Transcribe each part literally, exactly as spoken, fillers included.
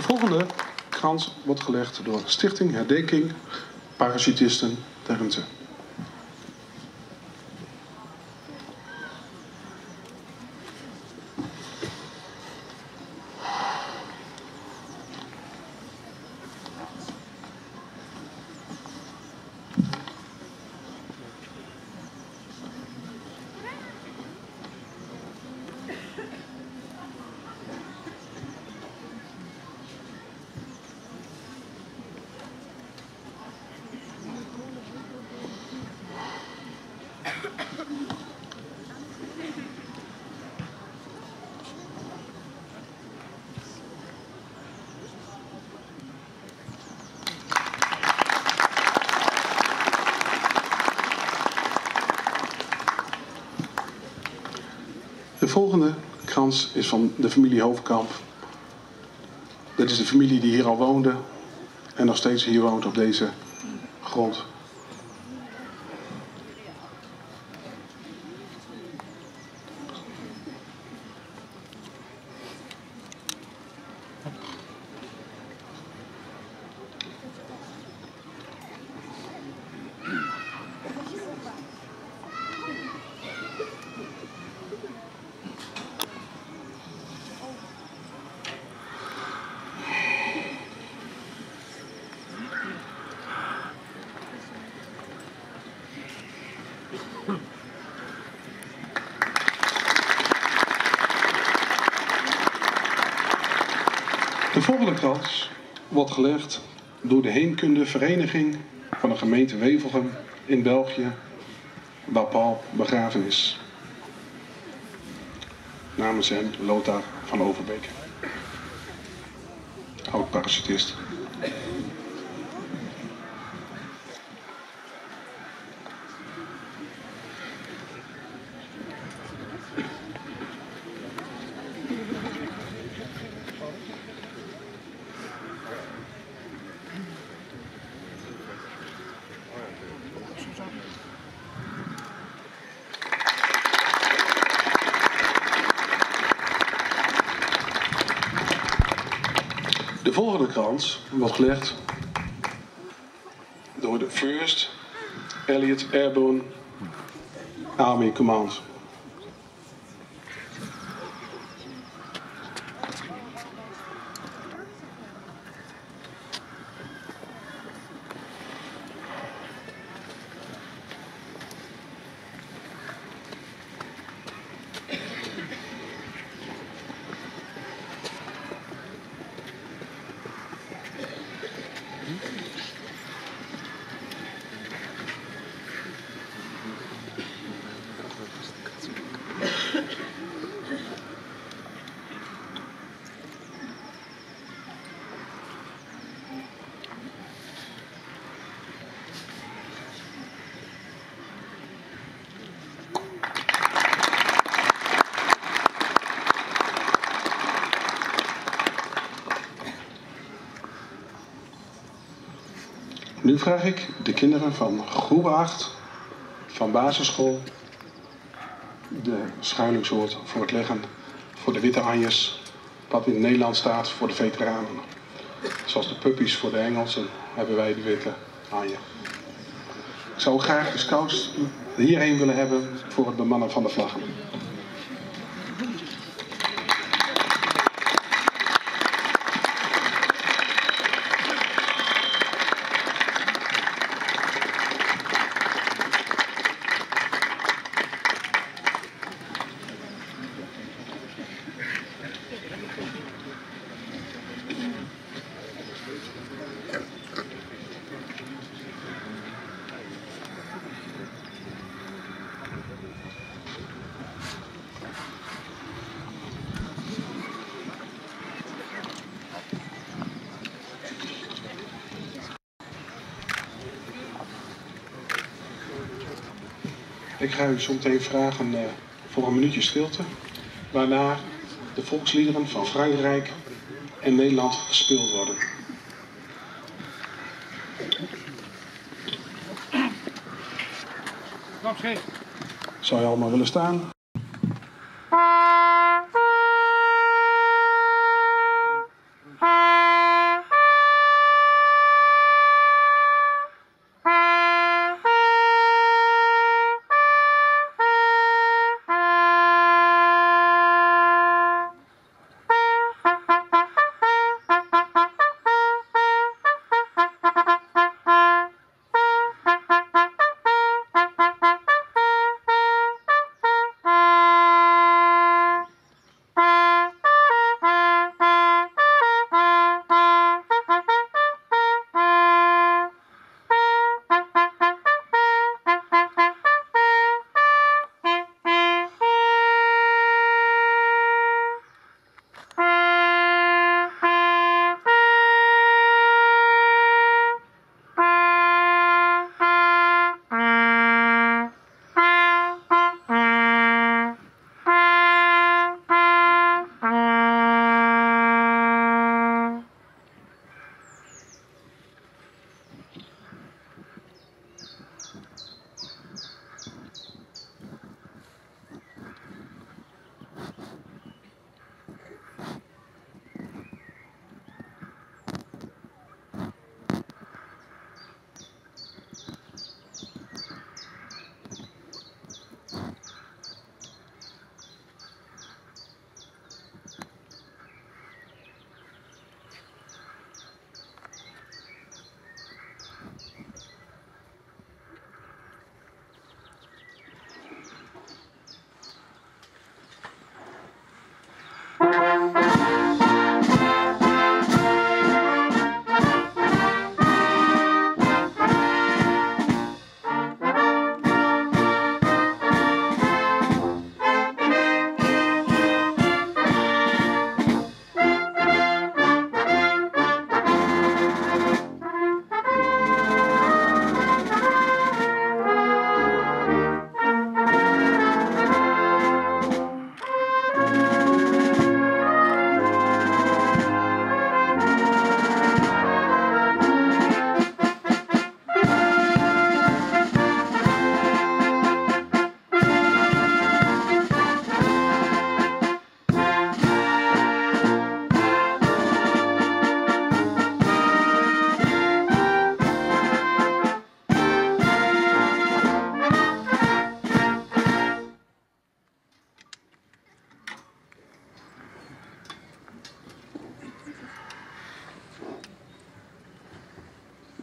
volgende krans wordt gelegd door Stichting Herdenking Parachutisten Drenthe. De volgende krans is van de familie Hovenkamp. Dit is de familie die hier al woonde en nog steeds hier woont op deze grond. De volgende krans wordt gelegd door de Heemkundevereniging van de gemeente Wevelgem in België, waar Paul begraven is. Namens hem Lothar van Overbeek, oud-parachutist. De volgende krans wordt gelegd door de First Elliott Airborne Army Command. Nu vraag ik de kinderen van groep acht van basisschool de schuilingswoord voor het leggen voor de witte anjes, wat in het Nederlands staat voor de veteranen. Zoals de puppies voor de Engelsen hebben wij de witte anje. Ik zou graag de scouts hierheen willen hebben voor het bemannen van de vlaggen. Ik ga u zo meteen vragen uh, voor een minuutje stilte, waarna de volksliederen van Frankrijk en Nederland gespeeld worden. Zou je allemaal willen staan? Ah.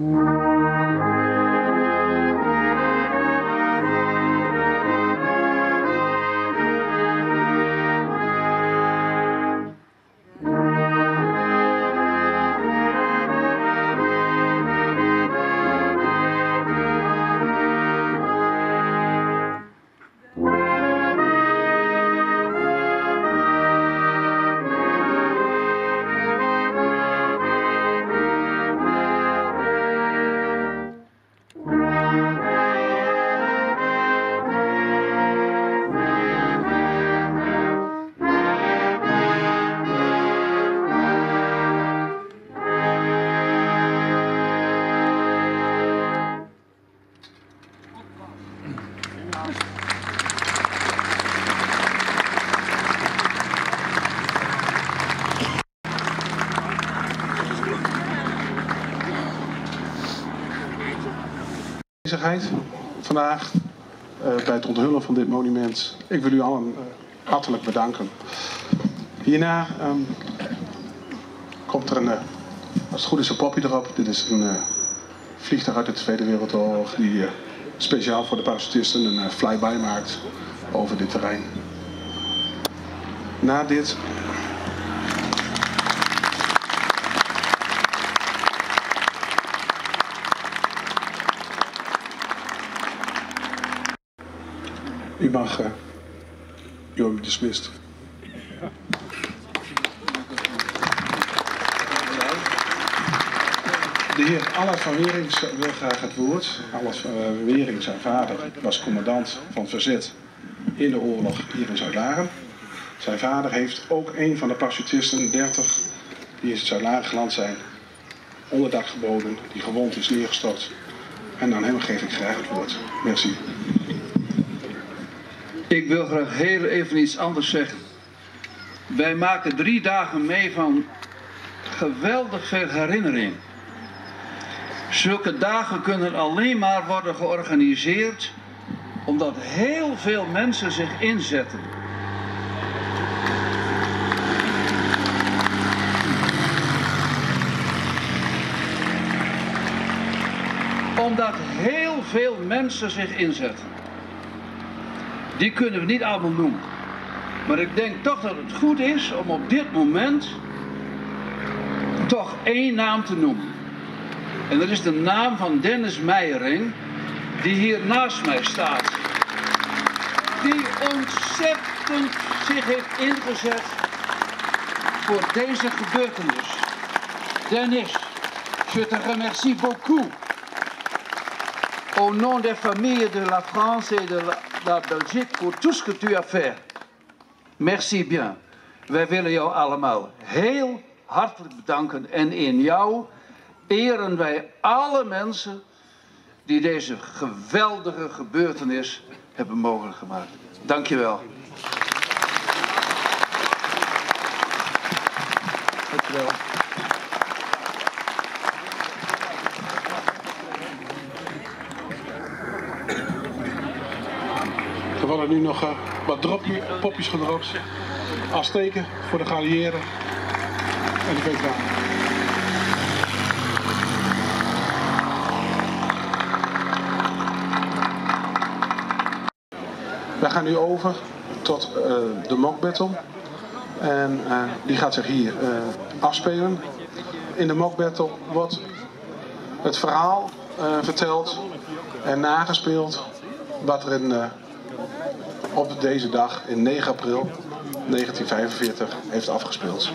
Vandaag uh, bij het onthullen van dit monument. Ik wil u allen uh, hartelijk bedanken. Hierna um, komt er een, uh, als het goed is, een popje erop. Dit is een uh, vliegtuig uit de Tweede Wereldoorlog die uh, speciaal voor de parachutisten een uh, flyby maakt over dit terrein. Na dit U mag, uh, u bent dismissed. De heer Allard van Weering wil graag het woord. Allard van Weering, zijn vader, was commandant van het verzet in de oorlog hier in Zuid-Laren. Zijn vader heeft ook een van de parachutisten, dertig, die in Zuid-Laren geland zijn, onderdak geboden, die gewond is neergestort. En aan hem geef ik graag het woord. Merci. Ik wil graag heel even iets anders zeggen. Wij maken drie dagen mee van geweldig veel herinnering. Zulke dagen kunnen alleen maar worden georganiseerd omdat heel veel mensen zich inzetten. Omdat heel veel mensen zich inzetten. Die kunnen we niet allemaal noemen. Maar ik denk toch dat het goed is om op dit moment toch één naam te noemen. En dat is de naam van Dennis Meijering, die hier naast mij staat. Die ontzettend zich heeft ingezet voor deze gebeurtenis. Dennis, je te remercie beaucoup. Au nom des familles de la France et de la, la Belgique pour tout ce que tu as fait. Merci bien. Wij willen jou allemaal heel hartelijk bedanken. En in jou eren wij alle mensen die deze geweldige gebeurtenis hebben mogelijk gemaakt. Dank je wel. Dank je wel. Er worden nu nog uh, wat dropje, popjes gedropt als teken voor de geallieerden en de veteranen. We gaan nu over tot uh, de mock battle en uh, die gaat zich hier uh, afspelen. In de mock battle wordt het verhaal uh, verteld en nagespeeld wat er in uh, op deze dag in negen april negentien vijfenveertig heeft afgespeeld.